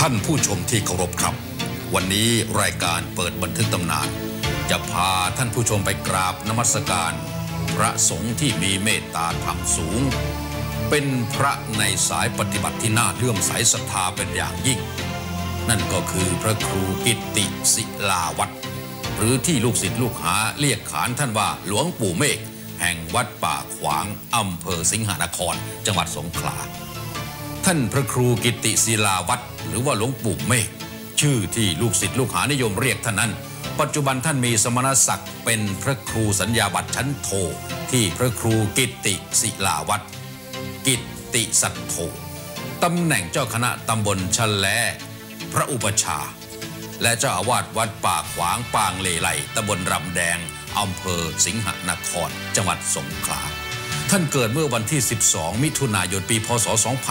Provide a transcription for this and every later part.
านผู้ชมที่เคารพครับวันนี้รายการเปิดบันทึกตำนานจะพาท่านผู้ชมไปกราบนมัสการพระสงฆ์ที่มีเมตตาธรรมสูงเป็นพระในสายปฏิบัติที่น่าเลื่อมใสศรัทธาเป็นอย่างยิ่งนั่นก็คือพระครูกิตติศิลาวัตรหรือที่ลูกศิษย์ลูกหาเรียกขานท่านว่าหลวงปู่เมฆแห่งวัดป่าขวางอำเภอสิงหนครจังหวัดสงขลาท่านพระครูกิตติศิลาวัตรหรือว่าหลวงปู่เมฆชื่อที่ลูกศิษย์ลูกหานิยมเรียกท่านนั้นปัจจุบันท่านมีสมณศักดิ์เป็นพระครูสัญญาบัตรชั้นโทที่พระครูกิตติศิลาวัตรกิตติสัตโธตำแหน่งเจ้าคณะตำบลชะแลพระอุปชาและเจ้าอาวาสวัดป่าขวางปางเลไลตำบลรำแดงอำเภอสิงหนครจังหวัดสงขลาท่านเกิดเมื่อวันที่12มิถุนายนปีพ.ศ.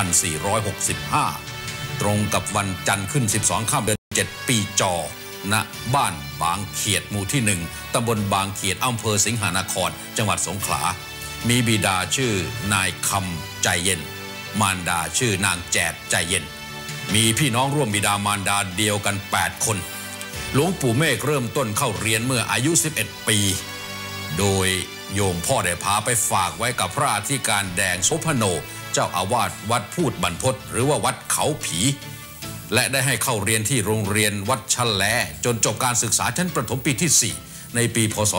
2465ตรงกับวันจันทร์ขึ้น12ค่ำเดือน7ปีจ.ณบ้านบางเขียดหมู่ที่1ตำบลบางเขียดอำเภอสิงหนครจังหวัดสงขลามีบิดาชื่อนายคำใจเย็นมารดาชื่อนางแจดใจเย็นมีพี่น้องร่วมบิดามารดาเดียวกัน8คนหลวงปู่เมฆเริ่มต้นเข้าเรียนเมื่ออายุ11ปีโดยโยมพ่อได้พาไปฝากไว้กับพระอธิการแดงโสพโนเจ้าอาวาสวัดพูดบรรพตหรือว่าวัดเขาผีและได้ให้เข้าเรียนที่โรงเรียนวัดชะแลจนจบการศึกษาชั้นประถมปีที่4ในปีพ.ศ.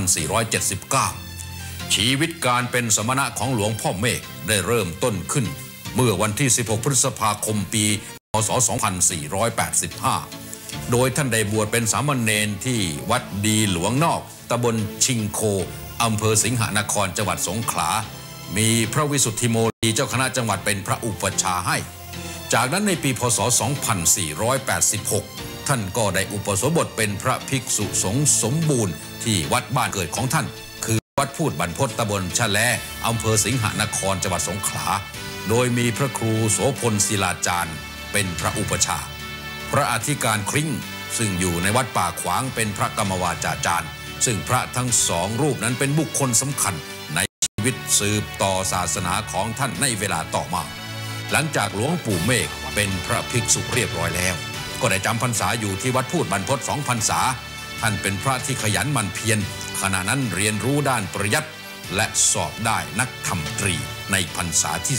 2479ชีวิตการเป็นสมณะของหลวงพ่อเมฆได้เริ่มต้นขึ้นเมื่อวันที่16พฤษภาคมปีพ.ศ. 2485โดยท่านได้บวชเป็นสามเณรที่วัดดีหลวงนอกตำบลชิงโคอำเภอสิงหนครจังหวัดสงขลามีพระวิสุทธิโมลีเจ้าคณะจังหวัดเป็นพระอุปชาให้จากนั้นในปีพ.ศ. 2486ท่านก็ได้อุปสมบทเป็นพระภิกษุสงฆ์สมบูรณ์ที่วัดบ้านเกิดของท่านคือวัดพูดบรรพตตำบลชะแลอำเภอสิงหนครจังหวัดสงขลาโดยมีพระครูโสพลศิลาจารย์เป็นพระอุปชาพระอธิการคริ่งซึ่งอยู่ในวัดป่าขวางเป็นพระกรรมวาจาจารย์ซึ่งพระทั้งสองรูปนั้นเป็นบุคคลสำคัญในชีวิตสืบต่อศาสนาของท่านในเวลาต่อมาหลังจากหลวงปู่เมฆเป็นพระภิกษุเรียบร้อยแล้วก็ได้จำพรรษาอยู่ที่วัดพูดบรรพต2 พรรษาท่านเป็นพระที่ขยันหมั่นเพียรขณะนั้นเรียนรู้ด้านปริยัติและสอบได้นักธรรมตรีในพรรษาที่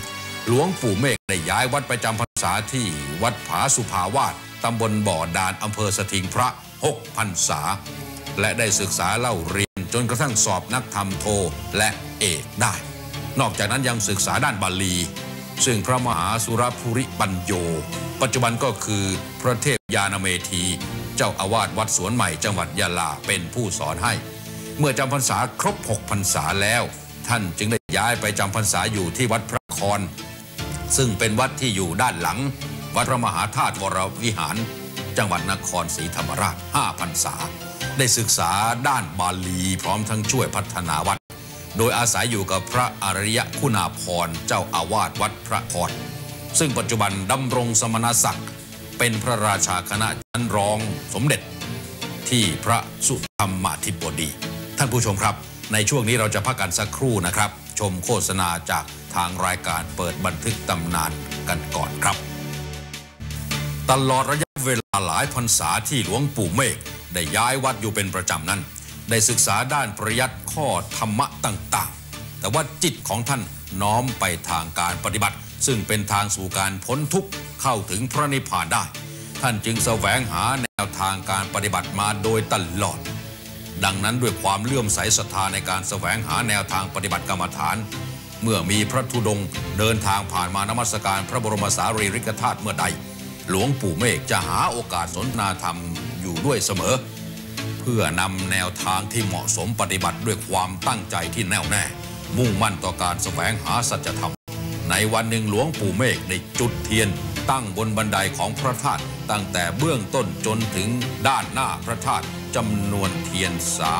3หลวงปู่เมฆได้ย้ายวัดประจำพรรษาที่วัดผาสุภาวาสตำบลบ่อดานอำเภอสถิงพระ6 พรรษาและได้ศึกษาเล่าเรียนจนกระทั่งสอบนักธรรมโทและเอกได้นอกจากนั้นยังศึกษาด้านบาลีซึ่งพระมหาสุรภูริปัญโยปัจจุบันก็คือพระเทพยานเมธีเจ้าอาวาสวัดสวนใหม่จังหวัดยะลาเป็นผู้สอนให้เมื่อจำพรรษาครบ6 พรรษาแล้วท่านจึงได้ย้ายไปจำพรรษาอยู่ที่วัดพระนครซึ่งเป็นวัดที่อยู่ด้านหลังวัดพระมหาธาตุวรวิหารจังหวัดนครศรีธรรมราช5 พรรษาได้ศึกษาด้านบาลีพร้อมทั้งช่วยพัฒนาวัดโดยอาศัยอยู่กับพระอริยคุณาภรณ์เจ้าอาวาสวัดพระพรซึ่งปัจจุบันดำรงสมณศักดิ์เป็นพระราชาคณะชั้นรองสมเด็จที่พระสุธรรมาธิบดีท่านผู้ชมครับในช่วงนี้เราจะพักกันสักครู่นะครับชมโฆษณาจากทางรายการเปิดบันทึกตำนานกันก่อนครับตลอดระยะเวลาหลายพรรษาที่หลวงปู่เมฆได้ย้ายวัดอยู่เป็นประจำนั้นได้ศึกษาด้านปริยัติข้อธรรมะต่างๆแต่ว่าจิตของท่านน้อมไปทางการปฏิบัติซึ่งเป็นทางสู่การพ้นทุกข์เข้าถึงพระนิพพานได้ท่านจึงแสวงหาแนวทางการปฏิบัติมาโดยตลอดดังนั้นด้วยความเลื่อมใสศรัทธาในการแสวงหาแนวทางปฏิบัติกรรมฐานเมื่อมีพระธุดงค์เดินทางผ่านมานมัสการพระบรมสารีริกธาตุเมื่อใดหลวงปู่เมฆจะหาโอกาสสนทนาธรรมอยู่ด้วยเสมอเพื่อนำแนวทางที่เหมาะสมปฏิบัติด้วยความตั้งใจที่แน่วแน่มุ่งมั่นต่อการแสวงหาสัจธรรมในวันหนึ่งหลวงปู่เมฆได้จุดเทียนตั้งบนบันไดของพระธาตุตั้งแต่เบื้องต้นจนถึงด้านหน้าพระธาตุจำนวนเทียน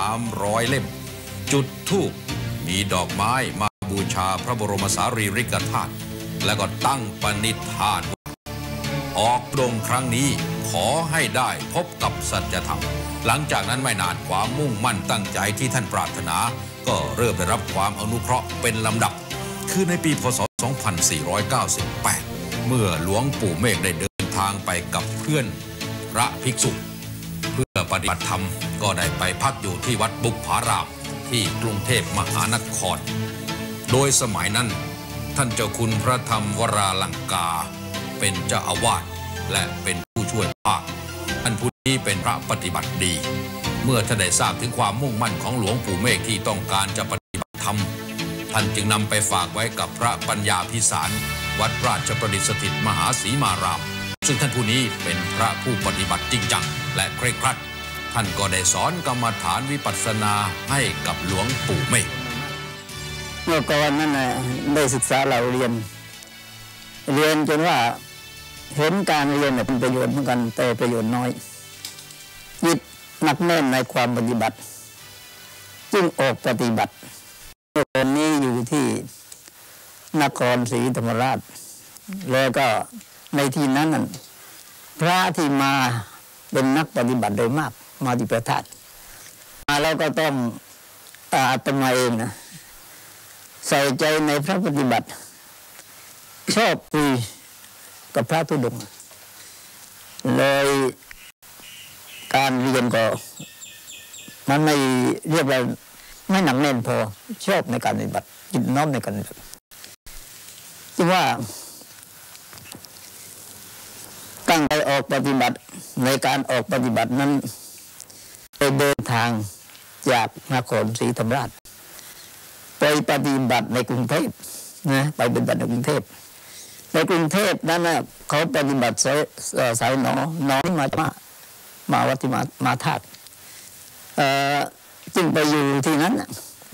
300 เล่มจุดธูปมีดอกไม้มาบูชาพระบรมสารีริกธาตุและก็ตั้งปณิธานออกดงครั้งนี้ขอให้ได้พบกับสัจธรรมหลังจากนั้นไม่นานความมุ่งมั่นตั้งใจที่ท่านปรารถนาก็เริ่มได้รับความอนุเคราะห์เป็นลำดับคือในปีพ.ศ. 2498เมื่อหลวงปู่เมฆได้เดินทางไปกับเพื่อนพระภิกษุเพื่อปฏิบัติธรรมก็ได้ไปพักอยู่ที่วัดบุพารามที่กรุงเทพมหานครโดยสมัยนั้นท่านเจ้าคุณพระธรรมวราลังกาเป็นเจ้าอาวาสและเป็นผู้ช่วยพระท่านผู้นี้เป็นพระปฏิบัติดีเมื่อท่านได้ทราบถึงความมุ่งมั่นของหลวงปู่เมฆที่ต้องการจะปฏิบัติธรรมท่านจึงนำไปฝากไว้กับพระปัญญาภิสารวัดราชประดิษฐิตมหาศรีมารามซึ่งท่านผู้นี้เป็นพระผู้ปฏิบัติจริงจังและเคร่งครัดท่านก็ได้สอนกรรมฐานวิปัสสนาให้กับหลวงปู่เมฆเมื่อก่อนนั้นได้ศึกษาเราเรียนจนว่าเห็นการเรียนเป็นประโยชน์เหมือนกันแต่ประโยชน์น้อยยึดหนักแน่นในความปฏิบัติจึงออกปฏิบัติตอนนี้อยู่ที่นครศรีธรรมราชแล้วก็ในที่นั้นพระที่มาเป็นนักปฏิบัติโดยมากมาที่ประทัดมาแล้วก็ต้องอาตมาเองนะใส่ใจในพระปฏิบัติชอบคุยกับพระธุดงค์เลยการเรียนก็มันไม่เรียกว่าไม่หนักแน่นพอชอบในการปฏิบัติจิตน้อมในการปฏิบัติจึงว่าตั้งใจออกปฏิบัติในการออกปฏิบัตินั้นไปเดินทางจากนครศรีธรรมราชไปปฏิบัติในกรุงเทพนะไปปฏิบัติในกรุงเทพนั้นนะเขาปฏิบัติสายหนอมาวัดที่มาธาตุจึงไปอยู่ที่นั้นไป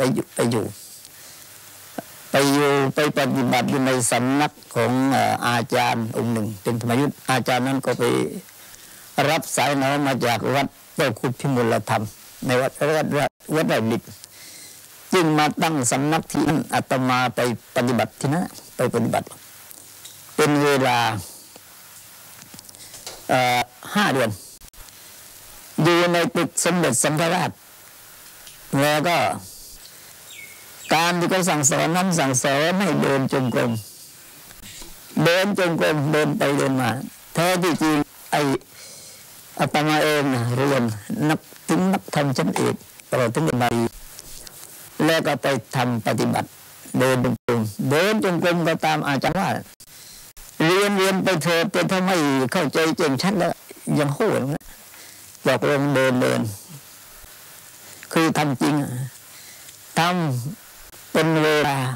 ปฏิบัติอยู่ในสำนักของอาจารย์องค์หนึ่งเป็นธรรมยุทธอาจารย์นั้นก็ไปรับสายหนอมาจากวัดเจ้าคุณพิมลธรรมในวัดราชดิตจึงมาตั้งสำนักที่นั้นอาตมาไปปฏิบัติที่นั้นไปปฏิบัติเป็นเวลา5 เดือนอยู่ในตึกสมเด็จสังฆราชแล้วก็การที่เขาสั่งสอนนั้นสั่งสอนให้เดินจงกรมเดินไปเดินมาแท้ที่จริงอาตมาเองนะเรียนนักธรรมชั้นเอกตลอดถึงใบแล้วก็ไปทำปฏิบัติเดินจงกรมก็ตามอาจารย์ว่าเรียนไปเถอะเป็นทำให้เข้าใจเจ๋งชัดแล้วยังโหดนะบอกลงเดินคือทำจริงทำเป็นเวลา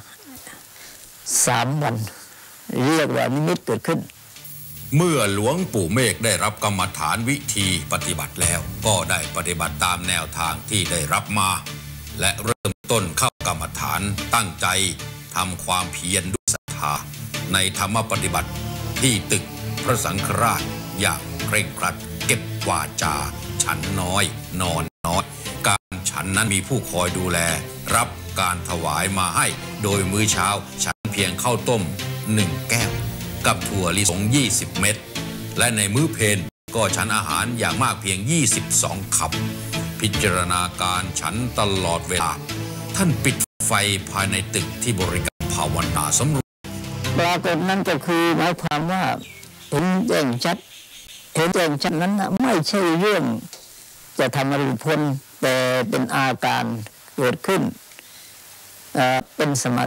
3 วันเรียกว่านิมิตเกิดขึ้นเมื่อหลวงปู่เมฆได้รับกรรมฐานวิธีปฏิบัติแล้วก็ได้ปฏิบัติตามแนวทางที่ได้รับมาและเริ่มต้นเข้ากรรมฐานตั้งใจทำความเพียรด้วยศรัทธาในธรรมปฏิบัติที่ตึกพระสังฆราชอย่างเคร่งครัดเก็บวาจาฉันน้อยนอนน้อยการฉันนั้นมีผู้คอยดูแลรับการถวายมาให้โดยมื้อเช้าฉันเพียงข้าวต้ม1 แก้วกับถั่วลิสง20 เม็ดและในมื้อเพลก็ฉันอาหารอย่างมากเพียง22 คำพิจารณาการฉันตลอดเวลาท่านปิดไฟภายในตึกที่บริการภาวนาสำรวมปรากฏนั้นก็คือหมายความว่าเห็นแจ้งชัดนั้นนะไม่ใช่เรื่องจะทำอะไรพ้นแต่เป็นอาการเกิดขึ้นเป็นสมา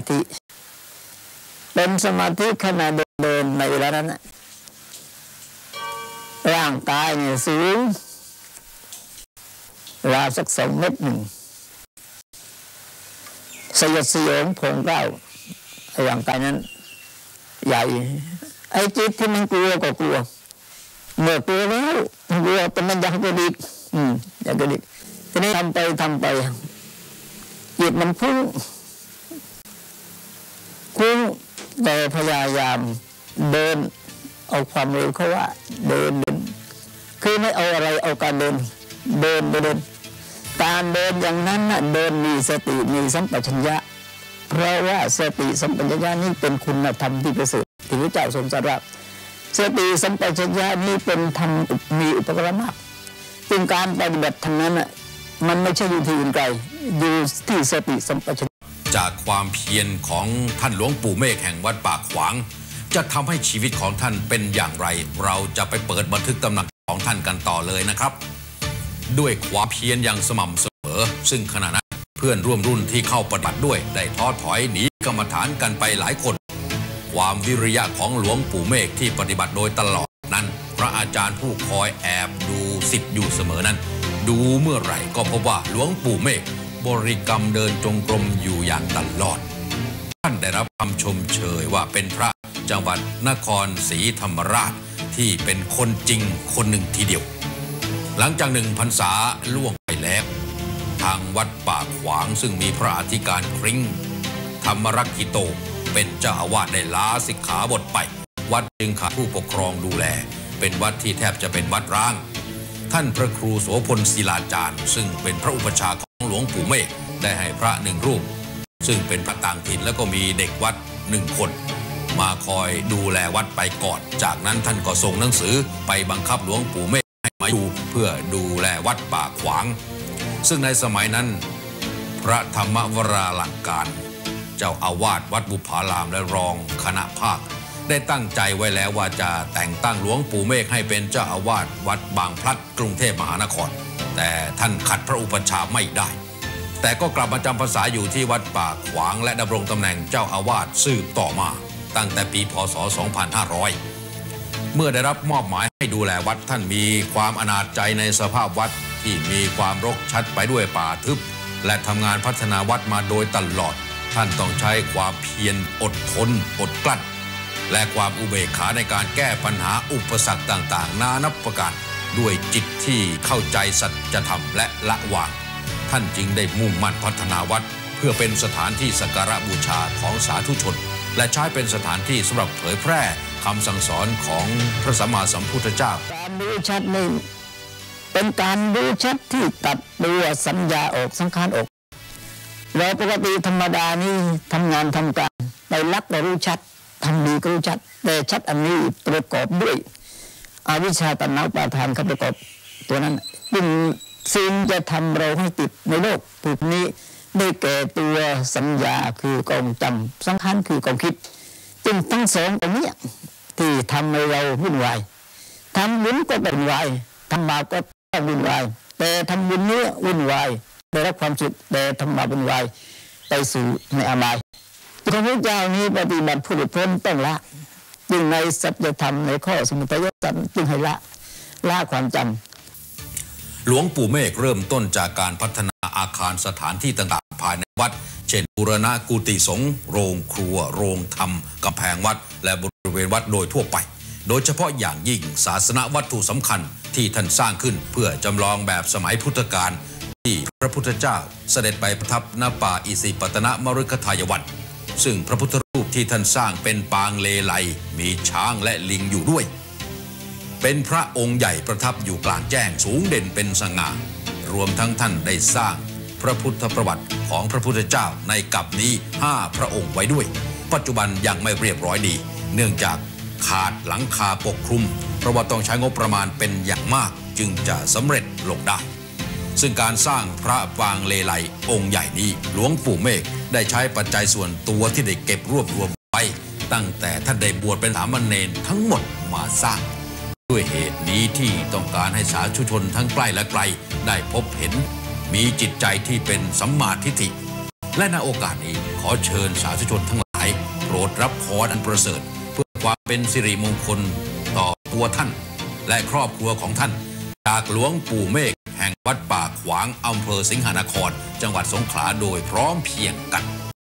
ธิขณะเดินในเวลานั้นร่างกายเนี่ยสูงราวสัก2 เมตรสยดสยองโผงเกล้าร่างกายนั้นใหญ่ไอ้จิตที่มันกลัวก็กลัวเมื่อกลัวแล้วกลัวแต่มันอยากกระดิกทีนี้ทำไปจิตมันพุ่งแต่พยายามเดินเอาความเร็วเขาว่าเดินคือไม่เอาอะไรเอาการเดินการเดินอย่างนั้นนะเดินมีสติมีสัมปชัญญะเพราะว่าสติสัมปชัญญะนี่เป็นคุณธรรมที่ประเสริฐที่พระเจ้าทรงตรัสว่าสติสัมปชัญญะนี่เป็นธรรมมีอุปการะมากซึ่งการปฏิบัติทางนั้นมันไม่ใช่อยู่ที่อื่นไกลอยู่ที่สติสัมปชัญญะจากความเพียรของท่านหลวงปู่เมฆแห่งวัดปากขวางจะทำให้ชีวิตของท่านเป็นอย่างไรเราจะไปเปิดบันทึกตำหนักของท่านกันต่อเลยนะครับด้วยความเพียรอย่างสม่ำเสมอซึ่งขณะนั้นเพื่อนร่วมรุ่นที่เข้าปฏิบัติด้วยได้ท้อถอยหนีกรรมฐานกันไปหลายคนความวิริยะของหลวงปู่เมฆที่ปฏิบัติโดยตลอดนั้นพระอาจารย์ผู้คอยแอบดูศิษย์อยู่เสมอนั้นดูเมื่อไหร่ก็พบว่าหลวงปู่เมฆบริกรรมเดินจงกรมอยู่อย่างตลอดท่านได้รับคำชมเชยว่าเป็นพระจังหวัดนครศรีธรรมราชที่เป็นคนจริงคนหนึ่งทีเดียวหลังจาก1 พรรษาล่วงไปแล้วทางวัดป่าขวางซึ่งมีพระอธิการคริ้งธรรมรักขิโตเป็นเจ้าอาวาสได้ลาสิกขาบทไปวัดจึงขาดผู้ปกครองดูแลเป็นวัดที่แทบจะเป็นวัดร้างท่านพระครูโสพลศิลาจารย์ซึ่งเป็นพระอุปชฌาย์ของหลวงปู่เมฆได้ให้พระ1 รูปซึ่งเป็นพระต่างถิ่นแล้วก็มีเด็กวัด1 คนมาคอยดูแลวัดไปก่อนจากนั้นท่านก็ส่งหนังสือไปบังคับหลวงปู่เมฆให้มาอยู่เพื่อดูแลวัดป่าขวางซึ่งในสมัยนั้นพระธรรมวราลังการเจ้าอาวาสวัดบุพารามและรองคณะภาคได้ตั้งใจไว้แล้วว่าจะแต่งตั้งหลวงปู่เมฆให้เป็นเจ้าอาวาสวัดบางพลัดกรุงเทพมหานครแต่ท่านขัดพระอุปชฌาย์ไม่ได้แต่ก็กลับมาจำพรรษาอยู่ที่วัดป่าขวางและดำรงตำแหน่งเจ้าอาวาสสืบต่อมาตั้งแต่ปีพ.ศ. 2500เมื่อได้รับมอบหมายให้ดูแลวัดท่านมีความอนาจใจในสภาพวัดที่มีความรกชัดไปด้วยป่าทึบและทำงานพัฒนาวัดมาโดยตลอดท่านต้องใช้ความเพียรอดทนอดกลั้นและความอุเบกขาในการแก้ปัญหาอุปสรรคต่างๆนานับประการด้วยจิตที่เข้าใจสัจธรรมและละวางท่านจึงได้มุ่งมั่นพัฒนาวัดเพื่อเป็นสถานที่สักการะบูชาของสาธุชนและใช้เป็นสถานที่สำหรับเผยแพร่คำสั่งสอนของพระสัมมาสัมพุทธเจ้าการรู้ชัดนี่เป็นการรู้ชัดที่ตัดตัวสัญญาออกสังขารออกเราปกติธรรมดานี่ทำงานทำการไปรักเรารู้ชัดทำดีก็รู้ชัดแต่ชัดอันนี้ประกอบด้วยอวิชชาตัณหาอุปาทานเข้าประกอบตัวนั้นเป็นสิ่งจะทำเราให้ติดในโลกพวกนี้ได้แก่ตัวสัญญาคือกองจำสังขารคือกองคิดจึงทั้งสองตรงนี้ที่ทำให้เราวุ่นวายทำบุญก็วุ่นวายทำบาปก็วุ่นวายแต่ทำบุญนี้วุ่นวายได้รับความสุขแต่ทำบาปวุ่นวายไปสู่ในอบายพระพุทธเจ้านี้ปฏิบัติผู้หลุดพ้นต้องละจึงในสัจธรรมในข้อสมุทัยสัจจึงให้ละความจำหลวงปู่เมฆเริ่มต้นจากการพัฒนาอาคารสถานที่ต่างๆภายในวัดเช่นบูรณะกุฏิสงฆ์โรงครัวโรงธรรมกำแพงวัดและบริเวณวัดโดยทั่วไปโดยเฉพาะอย่างยิ่งศาสนวัตถุสำคัญที่ท่านสร้างขึ้นเพื่อจำลองแบบสมัยพุทธกาลที่พระพุทธเจ้าเสด็จไปประทับณป่าอิสิปตนมฤคทายวันซึ่งพระพุทธรูปที่ท่านสร้างเป็นปางเลไลมีช้างและลิงอยู่ด้วยเป็นพระองค์ใหญ่ประทับอยู่กลางแจ้งสูงเด่นเป็นสง่ารวมทั้งท่านได้สร้างพระพุทธประวัติของพระพุทธเจ้าในกัปนี้5 พระองค์ไว้ด้วยปัจจุบันยังไม่เรียบร้อยดีเนื่องจากขาดหลังคาปกคลุมเพราะว่าต้องใช้งบประมาณเป็นอย่างมากจึงจะสำเร็จลงได้ซึ่งการสร้างพระปางเลไลองค์ใหญ่นี้หลวงปู่เมฆได้ใช้ปัจจัยส่วนตัวที่ได้เก็บรวบรวมไว้ตั้งแต่ท่านได้บวชเป็นสามเณรทั้งหมดมาสร้างด้วยเหตุนี้ที่ต้องการให้สาธุชนทั้งใกล้และไกลได้พบเห็นมีจิตใจที่เป็นสัมมาทิฏฐิและในโอกาสนี้ขอเชิญสาธุชนทั้งหลายโปรดรับพรอันประเสริฐเพื่อความเป็นสิริมงคลต่อตัวท่านและครอบครัวของท่านจากหลวงปู่เมฆแห่งวัดป่าขวางอำเภอสิงหนครจังหวัดสงขลาโดยพร้อมเพียงกัน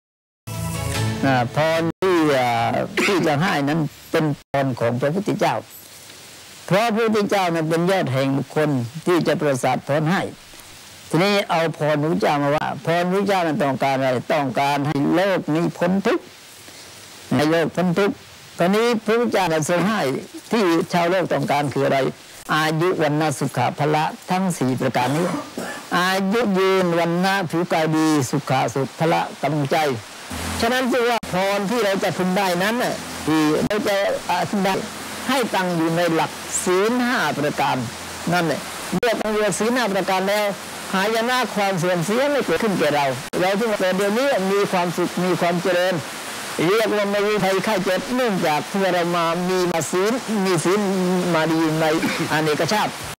พรที่จะให้นั้นเป็นพรของพระพุทธเจ้าเพราะพระพุทธเจ้านั้นเป็นยอดแห่งบุคคลที่จะประสาทพรให้ทีนี้เอาพรพระพุทธเจ้ามาว่าพรพระพุทธเจ้านั้นต้องการอะไรต้องการให้โลกนี้พ้นทุกข์ในโลกพ้นทุกข์ตอนนี้พระพุทธเจ้าทรงให้ที่ชาวโลกต้องการคืออะไรอายุวันนะสุขะพละทั้ง4ประการนี้อายุยืนวันนะผิวกายดีสุขะสุขพละกำลังใจฉะนั้นจึงว่าพรที่เราจะพึงได้นั้นที่เราจะพึงได้ให้ตั้งอยู่ในหลักศีล5ประการนั่นแหละเมื่อตั้งอยู่ศีล5ประการแล้วหายนะความเสื่อมเสียไม่เกิดขึ้นแก่เราจึงแต่เดี๋ยวนี้มีความสุขมีความเจริญเรียกว่าไม่มีภัยไข้เจ็บเนื่องจากพวกเรามามีศีลมาดีในอเนกชาติ